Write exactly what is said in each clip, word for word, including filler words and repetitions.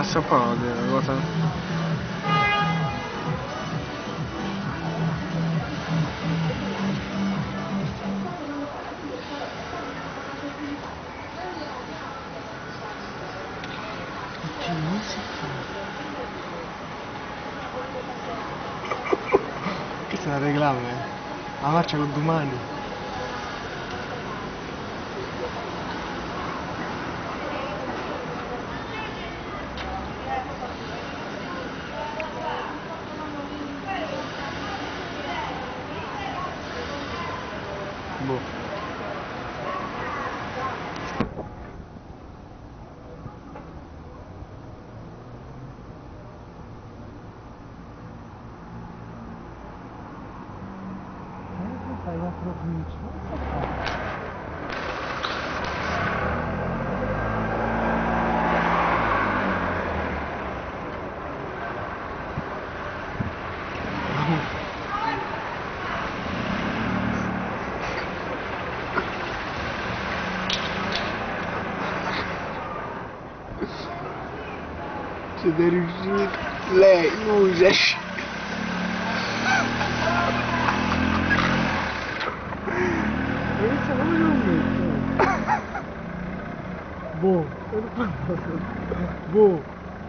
abbassa un po' la cosa. Questa è una reclama, eh. La marcia con domani. Boh. Fai la provincia, non so fare. Se deve riuscire lei, lui esce. Boh, boh.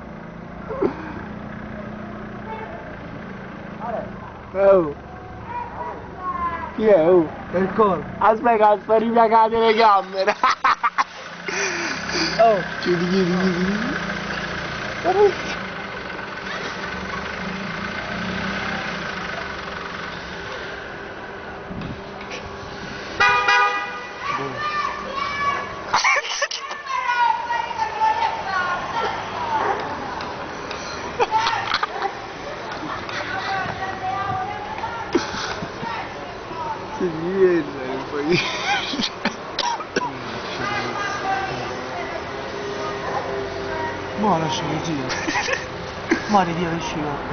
Oh. Chi è? Oh? È il coro. Aspetta, sta ripiegando le camere. Oh. Chiudi, chiudi, chiudi. Si viene poi. Mo lascia così. Mo ritira il scivolo.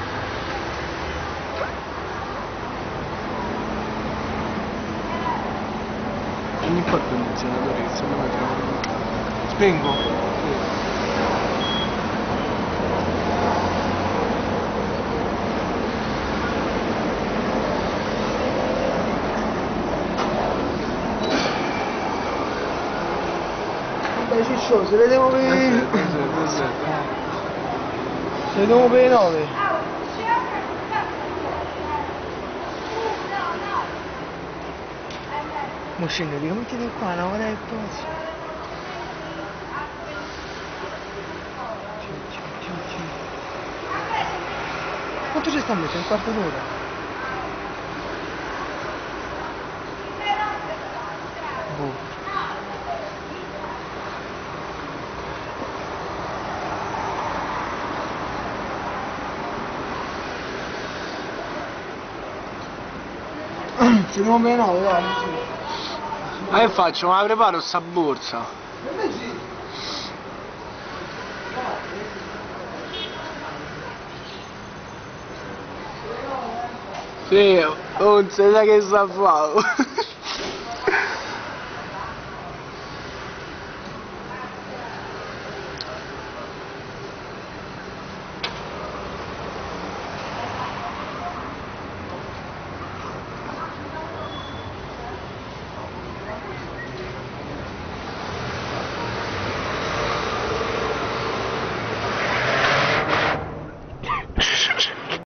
Non importa il condizionatore che secondo me trovo. Spengo? Sì. Dai ciccio, se le devo per... Se le devo per le nove. Mo scende, dico mettete qua, una ora e poi. Quanto ci sta messo? Un quarto d'ora? Boh. Se non me no, dai. Ma che faccio? Ma la preparo sta borsa? Sì, non si sa che sta a fare.